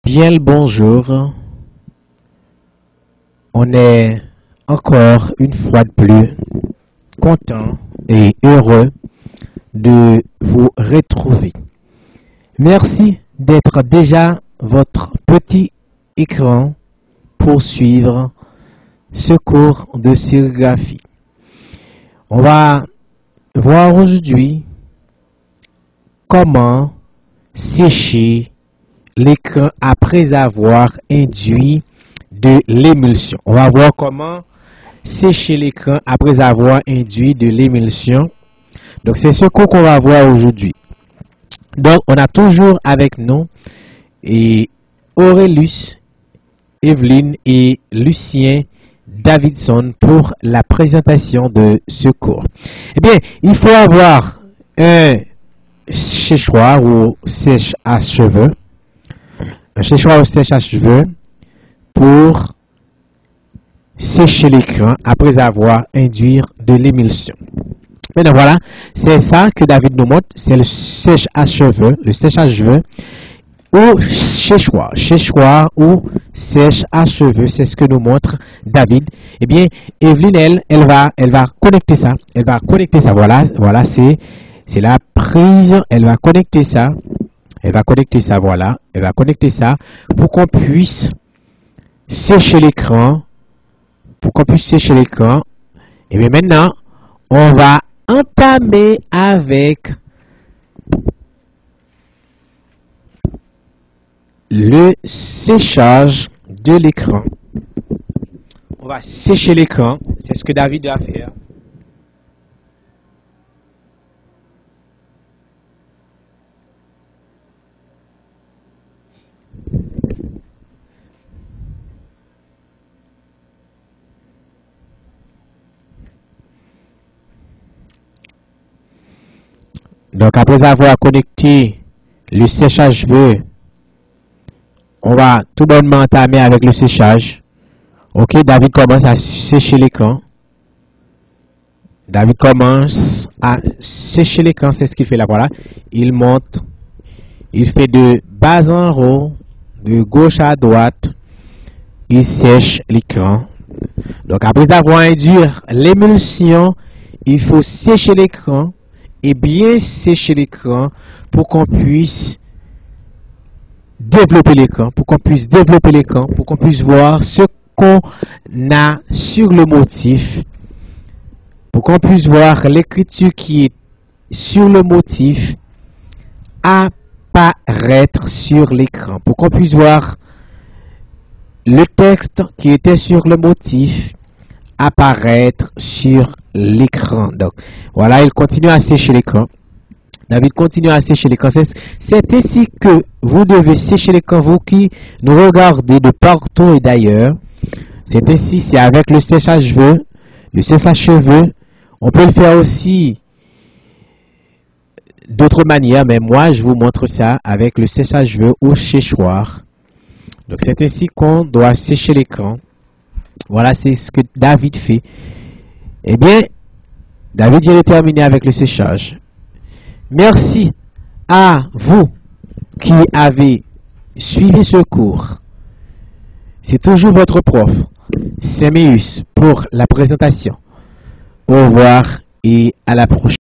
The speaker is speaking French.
Bien le bonjour. On est encore une fois de plus content et heureux de vous retrouver. Merci d'être déjà votre petit écran pour suivre ce cours de sérigraphie. On va voir aujourd'hui comment sécher l'écran après avoir induit de l'émulsion. On va voir comment sécher l'écran après avoir induit de l'émulsion. Donc, c'est ce cours qu'on va voir aujourd'hui. Donc, on a toujours avec nous et Aurelius, Evelyne et Lucien Davidson pour la présentation de ce cours. Eh bien, il faut avoir un séchoir ou sèche à cheveux. Un séchoir ou sèche à cheveux pour sécher l'écran après avoir induit de l'émulsion. Maintenant, voilà, c'est ça que David nous montre, c'est le sèche à cheveux, ou séchoir ou sèche à cheveux, c'est ce que nous montre David. Eh bien, Evelyne, elle va connecter ça, voilà, c'est la prise, elle va connecter ça, voilà, elle va connecter ça pour qu'on puisse sécher l'écran, Et bien maintenant, on va entamer avec le séchage de l'écran. On va sécher l'écran, c'est ce que David doit faire. Donc, après avoir connecté le sèche-cheveux, on va tout bonnement entamer avec le séchage. Ok, David commence à sécher l'écran. C'est ce qu'il fait là, voilà. Il monte, il fait de bas en haut, de gauche à droite, il sèche l'écran. Donc, après avoir induit l'émulsion, il faut sécher l'écran. Et bien sécher l'écran pour qu'on puisse développer l'écran, pour qu'on puisse voir ce qu'on a sur le motif, pour qu'on puisse voir l'écriture qui est sur le motif apparaître sur l'écran, pour qu'on puisse voir le texte qui était sur le motif apparaître sur l'écran. Donc, voilà, il continue à sécher l'écran. David continue à sécher l'écran. C'est ainsi que vous devez sécher l'écran, vous qui nous regardez de partout et d'ailleurs. C'est ainsi, c'est avec le sèche-cheveux. Le sèche-cheveux, on peut le faire aussi d'autres manières, mais moi, je vous montre ça avec le sèche-cheveux au séchoir. Donc, c'est ainsi qu'on doit sécher l'écran. Voilà, c'est ce que David fait. Eh bien, David vient de terminer avec le séchage. Merci à vous qui avez suivi ce cours. C'est toujours votre prof, Séméus, pour la présentation. Au revoir et à la prochaine.